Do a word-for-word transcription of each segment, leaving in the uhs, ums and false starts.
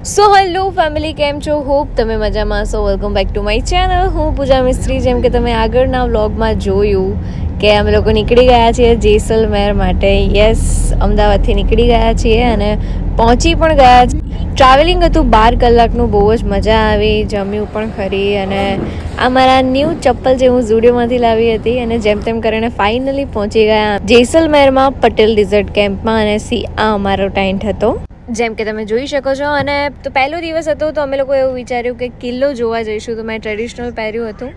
So hello family, केम छो? Hope તમે મજામાં છો. Welcome back to my channel. હું પૂજા મિસ્ત્રી. જેમ કે તમે આગળના વ્લોગમાં જોયું કે અમે લોકો નીકળી ગયા છીએ જેસલમેર માટે. યસ, અમદાવાદથી નીકળી ગયા છીએ અને પહોંચી પણ ગયા. ટ્રાવેલિંગ હતું બાર કલાકનું. બહુ જ મજા આવી, જમ્યું પણ ખરી. અને આ મારા ન્યૂ ચપ્પલ જે હું ઝુડિયોમાંથી લાવી હતી અને જેમ તેમ કરીને ફાઇનલી પહોંચી ગયા જેસલમેરમાં પટેલ ડિઝર્ટ કેમ્પમાં. અને સી આ અમારો ટેન્ટ હતો જેમ કે તમે જોઈ શકો છો. અને તો પહેલો દિવસ હતો તો અમે લોકો એવું વિચાર્યું કે કિલ્લો જોવા જઈશું. તો મેં ટ્રેડિશનલ પહેર્યું હતું.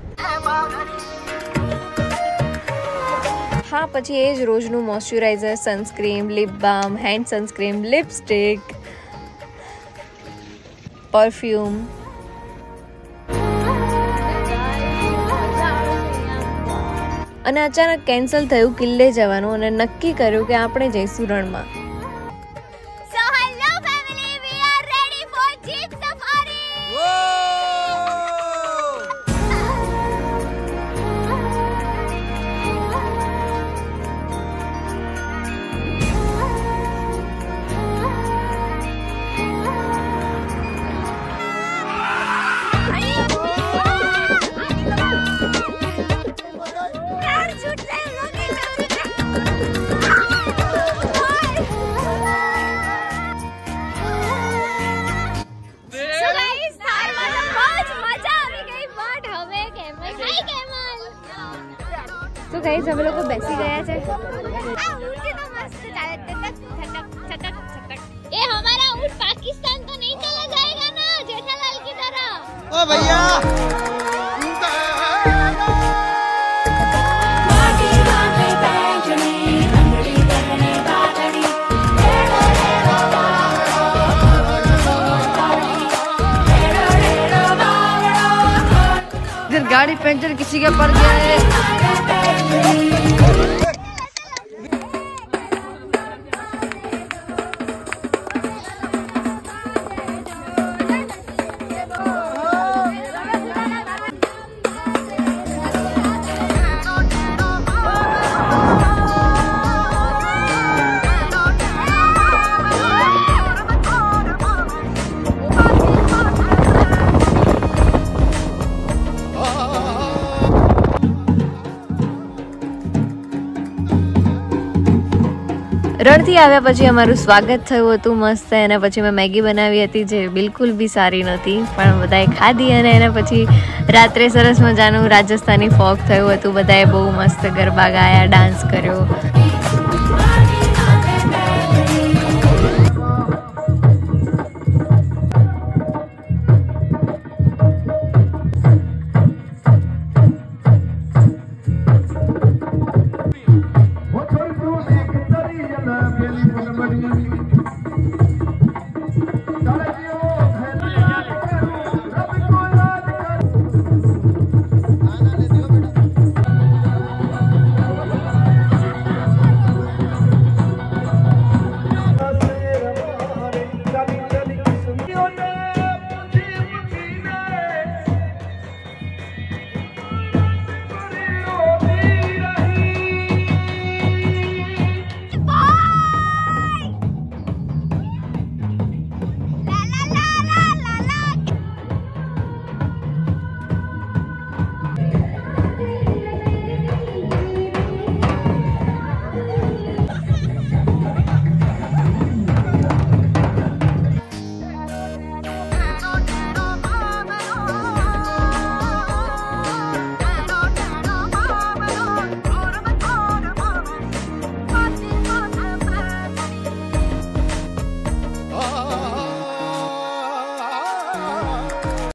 હા, પછી એ જ રોજનું moisturiser, sunscreen, lip balm, hand sunscreen, lipstick, perfume. અને અચાનક કેન્સલ થયું કિલ્લે જવાનું અને નક્કી કર્યું કે આપણે જઈશું રણમાં. તો ગાઈસ અમે લોકો બેસી ગયા છે. આ ઊંટ તો મસ્ત ચાલે, ટક ટક ટક ટક. એ हमारा ऊँट पाकिस्तान तो नहीं चला जाएगा ना जेठालाल की तरह. ओ भैया इधर गाड़ी पंचर किसी के पड़ गया है. રણથી આવ્યા પછી અમારું સ્વાગત થયું હતું મસ્ત. એના પછી મેં મેગી બનાવી હતી જે બિલકુલ બી સારી નહોતી, પણ બધાએ ખાધી. અને એના પછી રાત્રે સરસ મજાનું રાજસ્થાની ફોક થયું હતું. બધાએ બહુ મસ્ત ગરબા ગાયા, ડાન્સ કર્યો. What